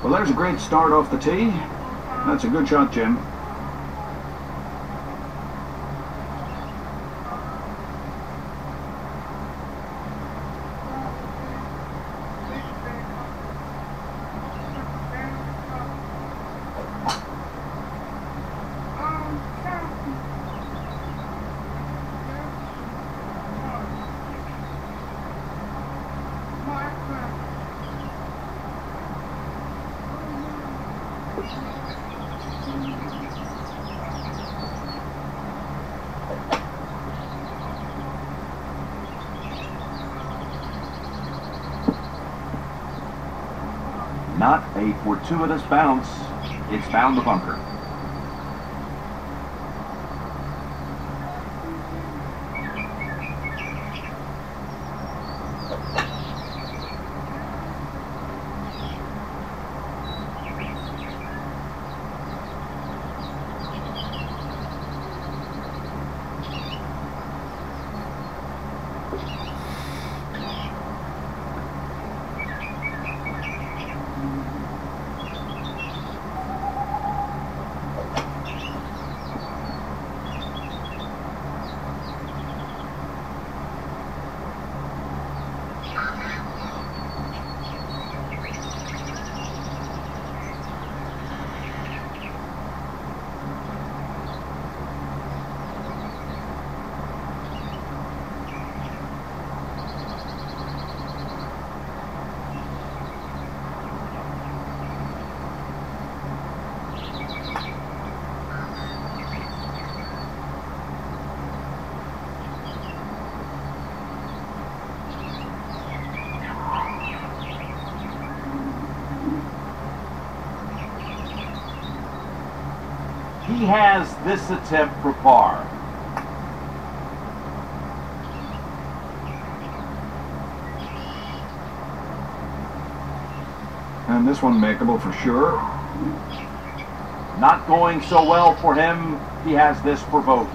Well, there's a great start off the tee. That's a good shot, Jim. Not a fortuitous bounce. It's found the bunker. He has this attempt for par. And this one makeable for sure. Not going so well for him. He has this for bogey.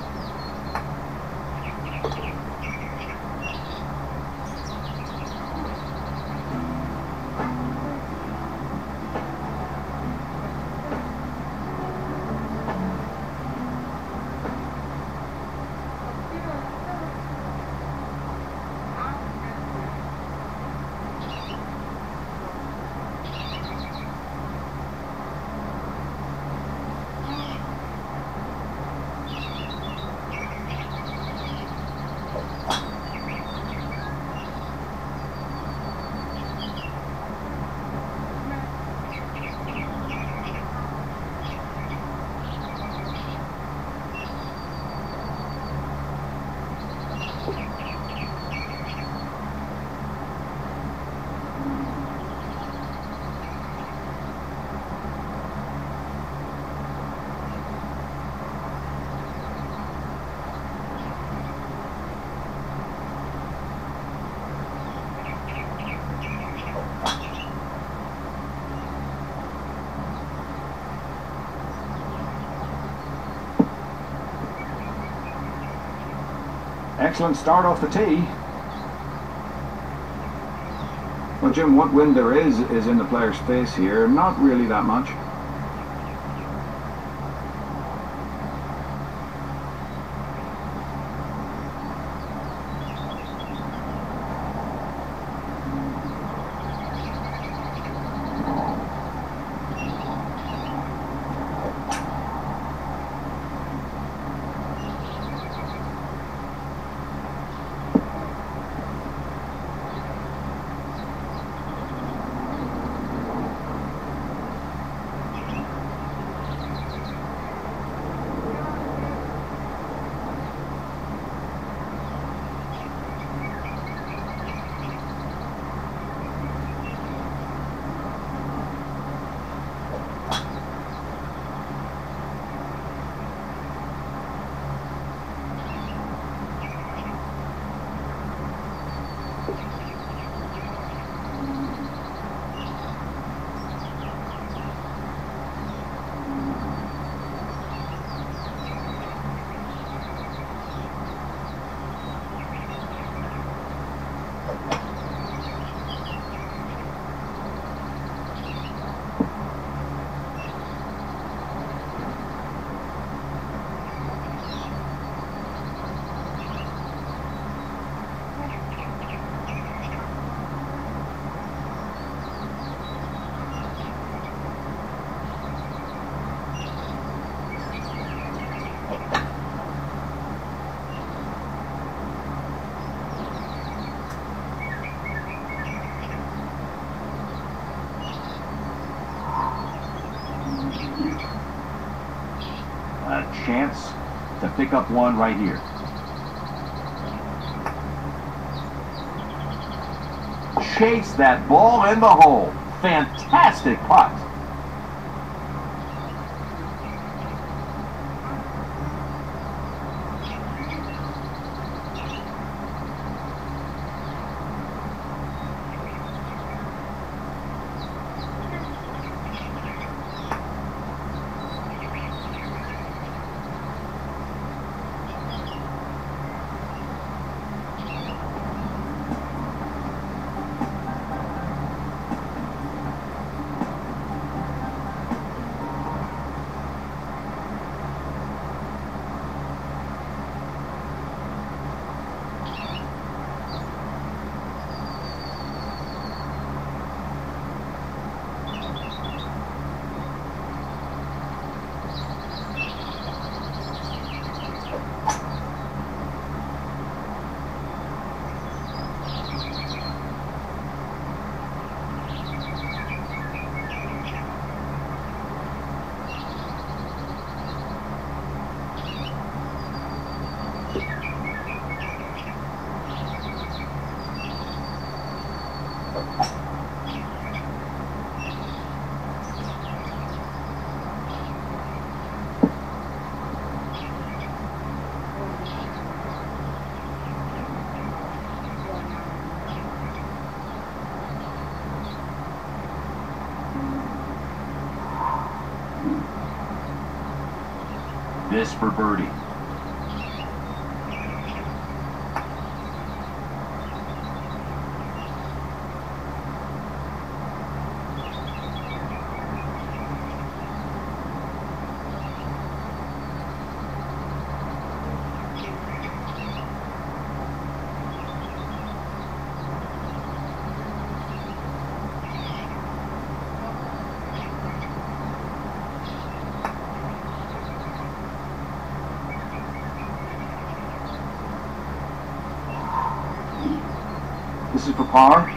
Excellent start off the tee. Well, Jim, what wind there is in the player's face here. Not really that much. chance to pick up one right here. Chase that ball in the hole. Fantastic putt. This for birdie. This is for par.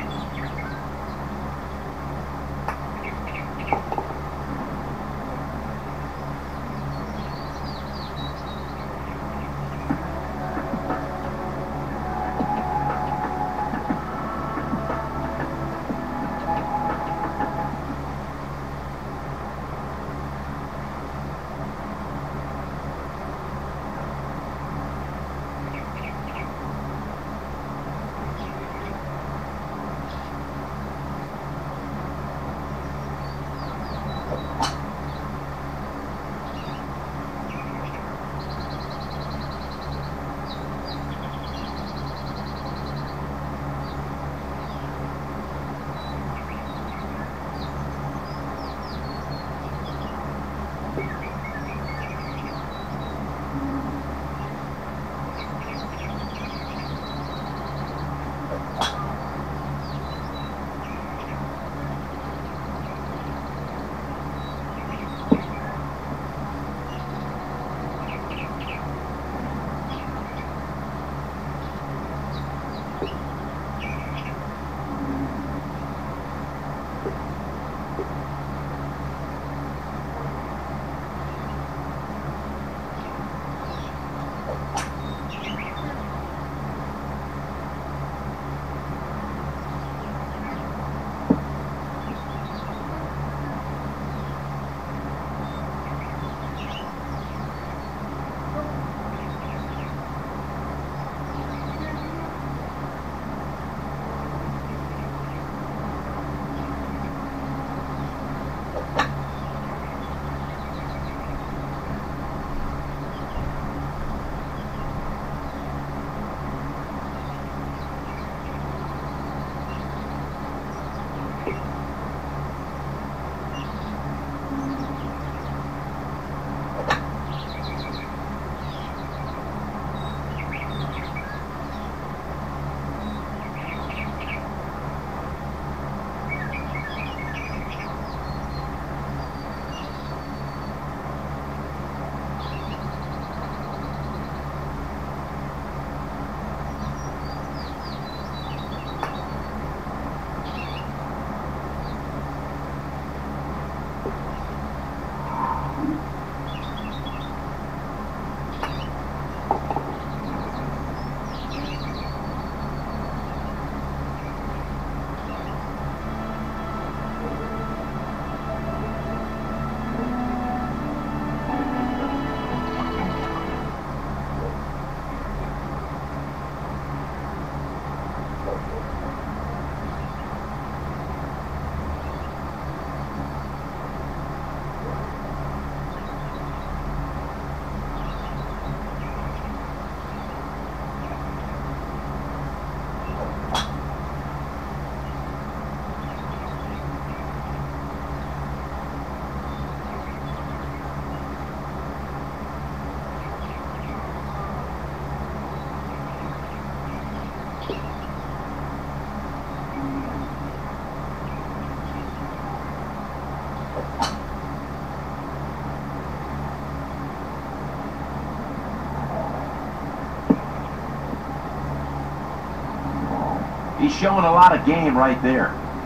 He's showing a lot of game right there.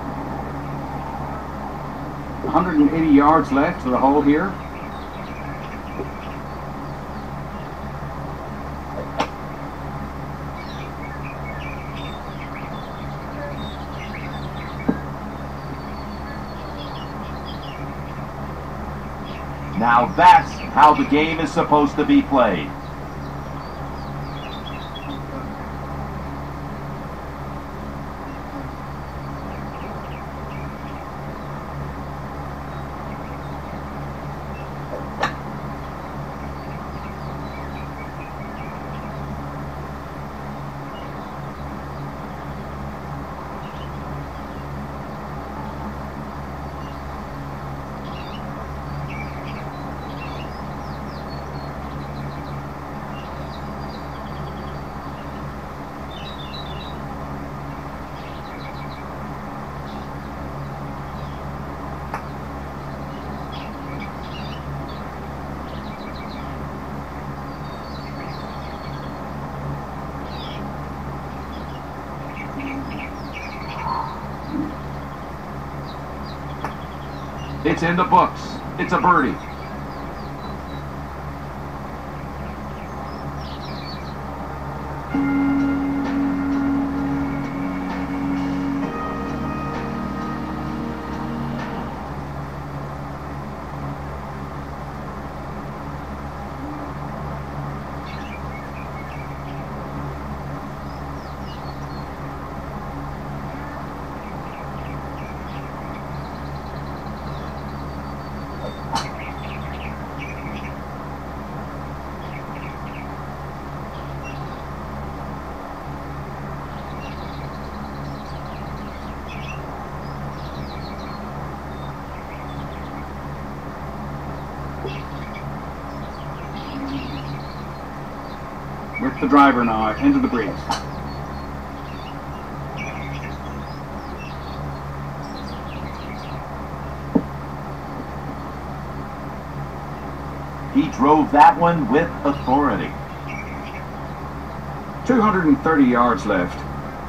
180 yards left to the hole here. Now that's how the game is supposed to be played. It's in the books. It's a birdie. With the driver now, into the breeze. He drove that one with authority. 230 yards left.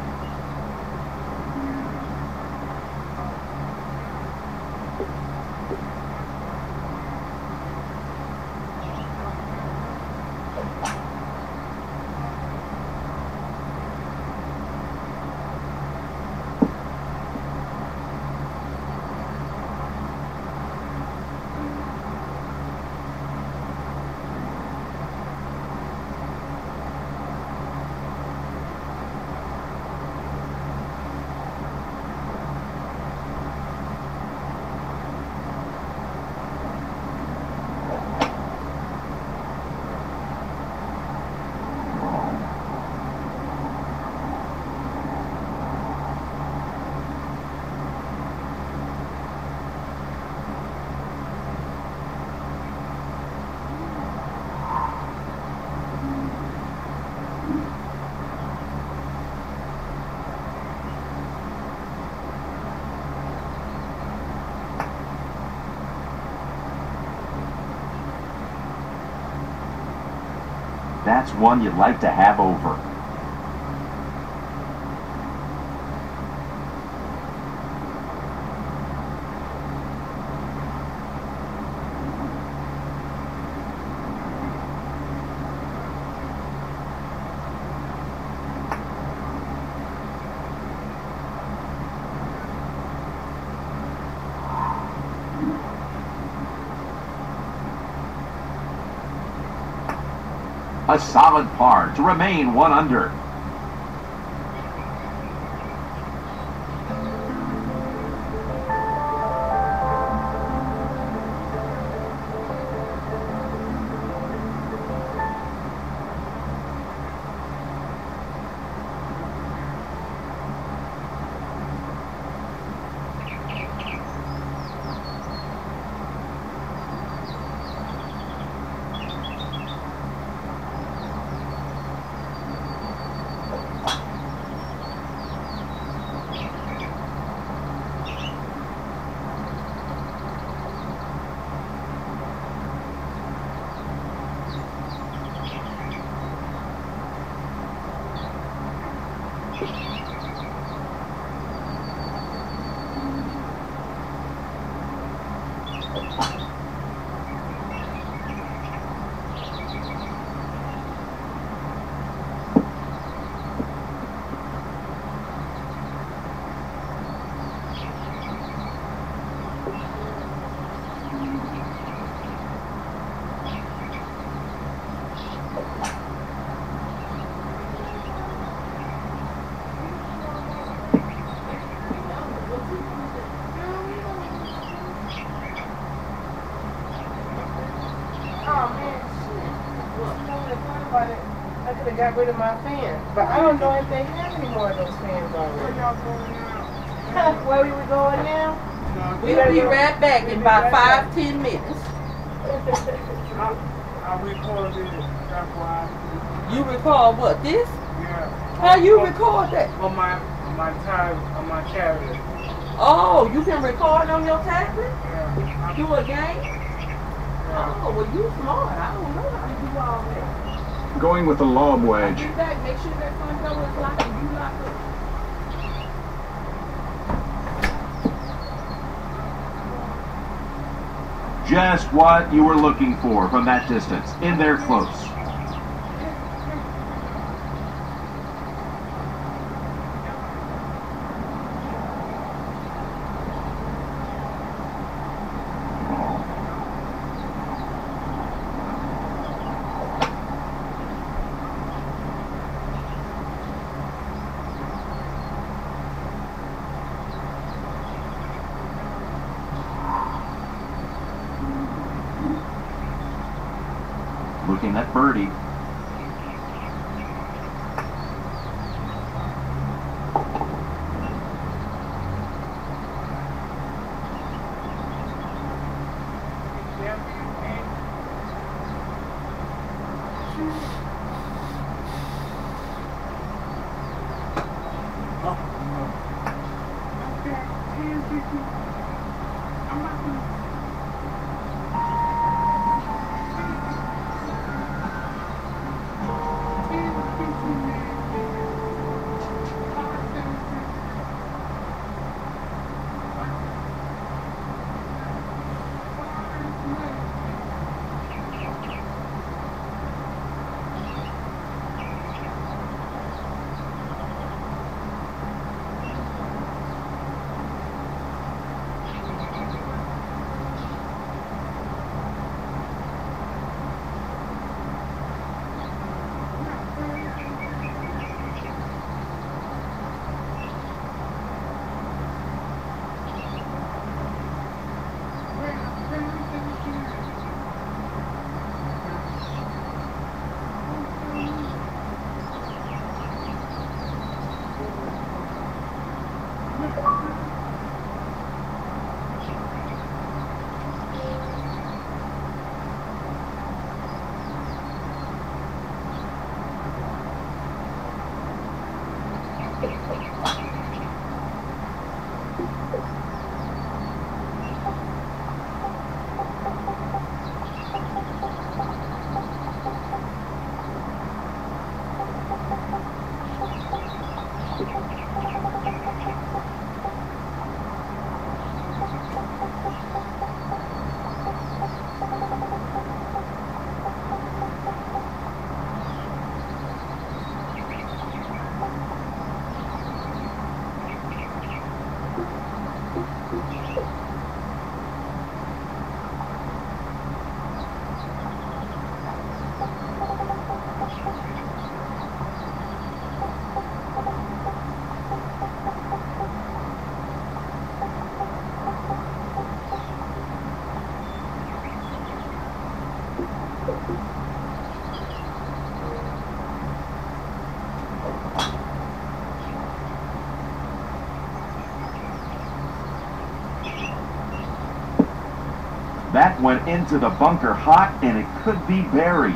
That's one you'd like to have over. A solid par to remain one under. Got rid of my fans, but I don't know if they have any more of those fans already. Where y'all going now? Where we going now? We'll be right back in about 5-10 minutes. I recorded it. That's why. You record what? This? Yeah. How you record that? On my tablet. Oh, you can record on your tablet? Yeah. Do a game? Yeah. Oh, well you smart. I don't know how to do all that. Going with the lob wedge. Get back, make sure that front door is locked and you lock it. Just what you were looking for from that distance. In there close. Looking at birdie. That went into the bunker hot, and it could be buried.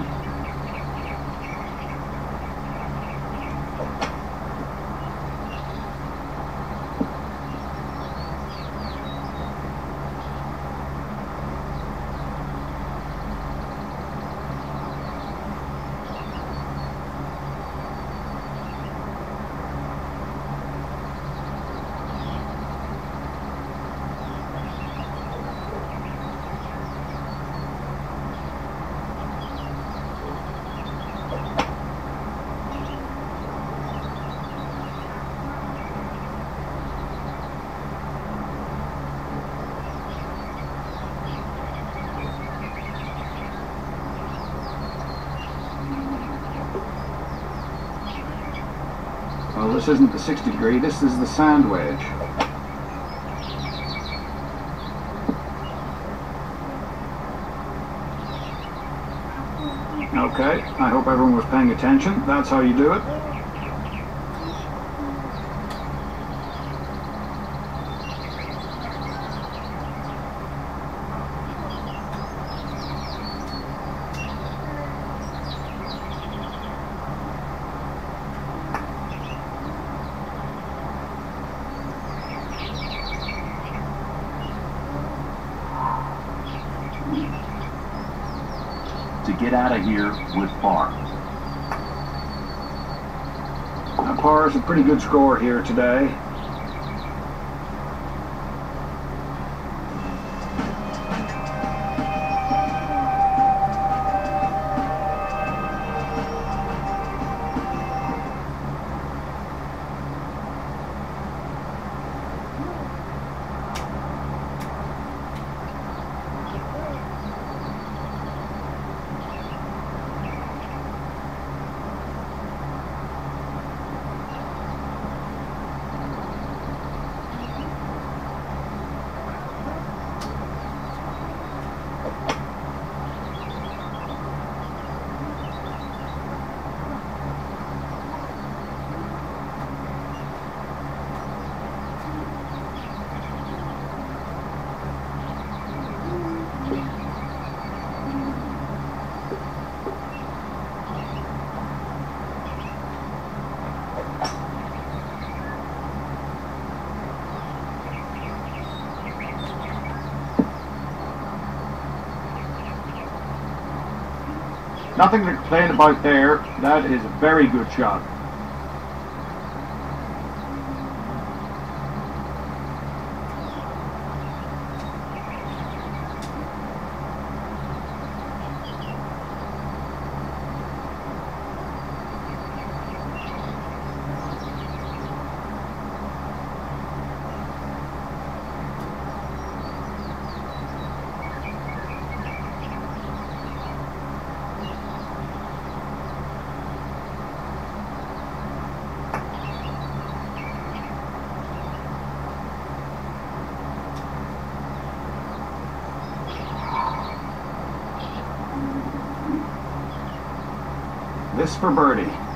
Well, this isn't the 60 degree, this is the sand wedge. Okay, I hope everyone was paying attention. That's how you do it. To get out of here with par. Par is a pretty good score here today. Nothing to complain about there. That is a very good shot. This for birdie.